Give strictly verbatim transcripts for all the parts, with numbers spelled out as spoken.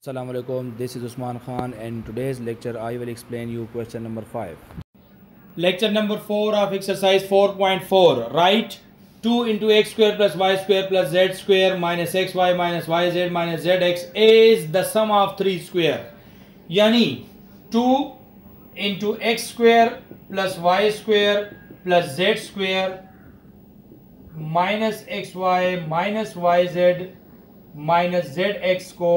Assalamu alaikum, this is Usman Khan and in today's lecture I will explain you question number five. Lecture number four of exercise four point four. Write two into x square plus y square plus z square minus xy minus yz minus zx is the sum of three square. यानी two into x square plus y square plus z square minus xy minus yz minus zx को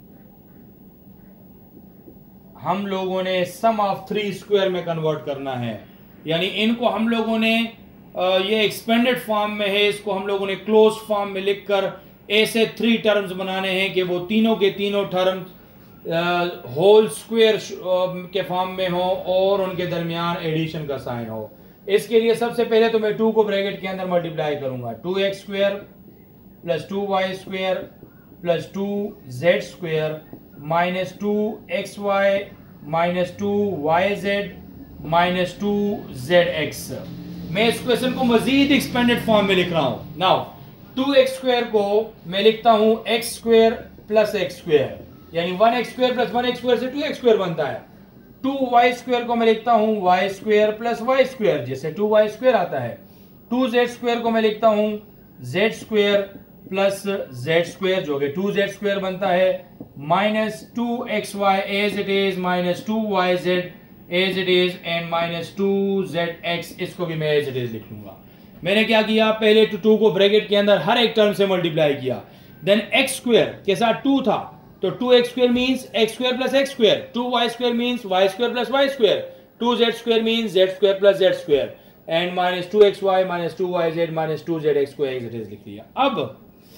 हम लोगों ने sum of three square में convert करना है। यानी इनको हम लोगों ने ये एक्सपेंडेड फॉर्म में है, इसको हम लोगों ने क्लोज फॉर्म में लिखकर ऐसे थ्री टर्म्स बनाने हैं कि वो तीनों के तीनों टर्म्स होल स्क्वायर के फॉर्म में हो और उनके दरमियान एडिशन का साइन हो। इसके लिए सबसे पहले तो मैं टू को ब्रैकेट के अंदर मल्टीप्लाई करूंगा। Two x square plus two y square plus two z square minus two x y minus two y z minus two z x. मैं इस क्वेश्चन को मजीद एक्सपेंडेड फॉर्म में लिख रहा हूं। नाउ टू एक्स स्क्वायर को मैं लिखता हूं x square plus x square, यानी one x square plus one x square से टू एक्स स्क्वायर बनता है। टू वाई स्क्वायर को मैं लिखता हूं y square plus y square, जैसे टू वाई स्क्वायर आता है। टू जेड स्क्वायर को मैं लिखता हूं z square plus z square, जो कि टू जेड स्क्वायर बनता है, minus two x y as it is minus two y Z as it is and minus two z x, इसको भी मैं एज इट इज लिख लूंगा। मैंने क्या किया, पहले टू टू को ब्रैकेट के अंदर हर एक टर्म से मल्टीप्लाई किया। देन एक्स स्क्वायर के साथ टू था तो two x square means x square plus x square, two y square means y square plus y square, two z square means z square plus z square and minus two x y minus two y z minus two z x को as it is लिख लिया। अब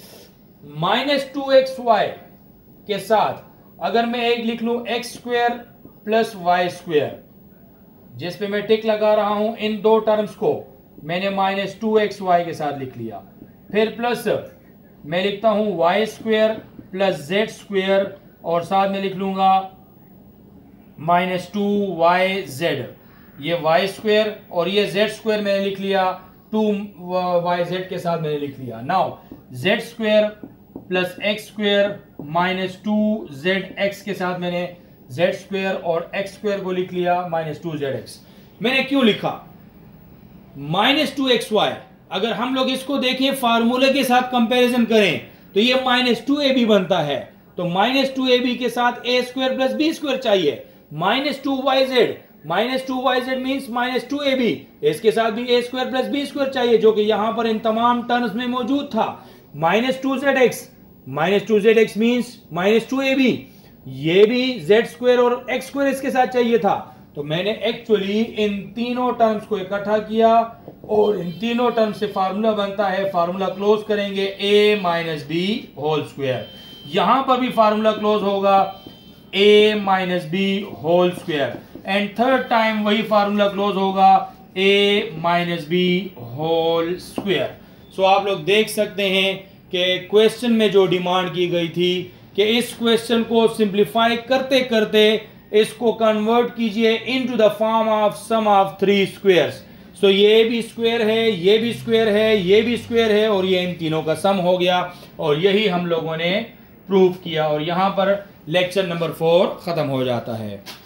minus two x Y के साथ अगर मैं एक लिख लूं x square plus y square, जिस पे मैं टिक लगा रहा हूं, इन दो टर्म्स को मैंने माइनस टू एक्स वाई के साथ लिख लिया। फिर प्लस मैं लिखता हूं y square plus z square और साथ में लिख लूंगा माइनस टू वाई जेड। ये वाई स्क्वायर और ये जेड स्क्वायर मैंने लिख लिया, टू वाई जेड के साथ मैंने लिख लिया। Now z square plus x square minus two z x के साथ मैंने जेड स्क्वायर और एक्स स्क्वायर को लिख लिया माइनस टू जेड एक्स। मैंने क्यों लिखा माइनस टू एक्स वाई? अगर हम लोग इसको देखें फार्मूले के साथ कंपैरिजन करें तो ये माइनस टू ए बी बनता है। तो माइनस टू ए बी के साथ a square plus b square चाहिए। Minus two y z minus two y z means minus two a b, इसके साथ भी a square plus b square चाहिए, जो कि यहां पर इन तमाम टर्म्स में मौजूद था। Minus two z x minus two z x means minus two a b, ये भी जेड स्क्वायर और एक्स स्क्वायर इसके साथ चाहिए था। तो मैंने एक्चुअली इन तीनों टर्म्स को इकट्ठा किया और इन तीनों टर्म्स से फार्मूला बनता है, फार्मूला क्लोज करेंगे a minus b whole square. यहां पर भी फार्मूला क्लोज होगा a minus b whole square and third time वही फार्मूला क्लोज होगा a minus b whole square. So आप लोग देख सकते हैं कि क्वेश्चन में जो डिमांड की गई थी कि इस क्वेश्चन को सिंप्लीफाई करते करते इसको कन्वर्ट कीजिए into the form of sum of three squares. So ये भी स्क्वायर है, ये भी स्क्वायर है, ये भी स्क्वायर है और ये इन तीनों का सम हो गया और यही हम लोगों ने प्रूव किया। और यहां पर लेक्चर नंबर फोर खत्म हो जाता है।